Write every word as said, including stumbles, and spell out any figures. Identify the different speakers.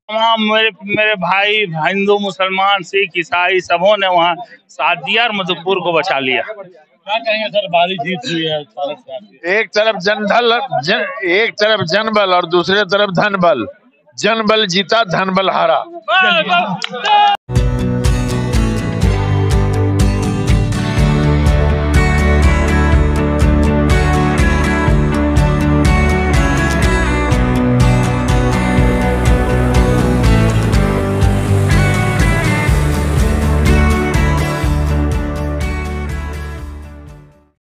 Speaker 1: तमाम मेरे मेरे भाई हिंदू मुसलमान सिख ईसाई सबों ने वहाँ साथ दिया और मधुपुर को बचा लिया।
Speaker 2: क्या कहेंगे सर, भारी जीत हुई है भारत की।
Speaker 3: एक तरफ जनबल जन, एक तरफ जनबल और दूसरे तरफ धनबल। जनबल जीता, धनबल हारा।